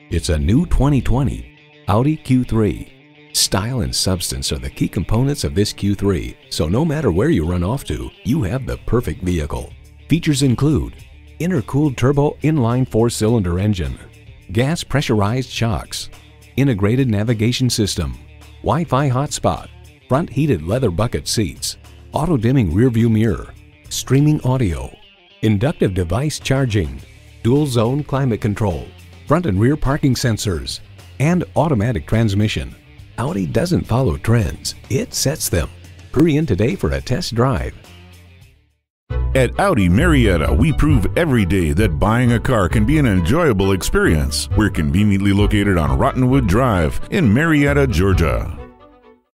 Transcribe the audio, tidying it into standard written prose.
It's a new 2020 Audi Q3. Style and substance are the key components of this Q3, so no matter where you run off to, you have the perfect vehicle. Features include intercooled turbo inline 4-cylinder engine, gas pressurized shocks, integrated navigation system, Wi-Fi hotspot, front heated leather bucket seats, auto-dimming rearview mirror, streaming audio, inductive device charging, dual zone climate control, front and rear parking sensors, and automatic transmission. Audi doesn't follow trends, it sets them. Hurry in today for a test drive. At Audi Marietta, we prove every day that buying a car can be an enjoyable experience. We're conveniently located on Rottenwood Drive in Marietta, Georgia.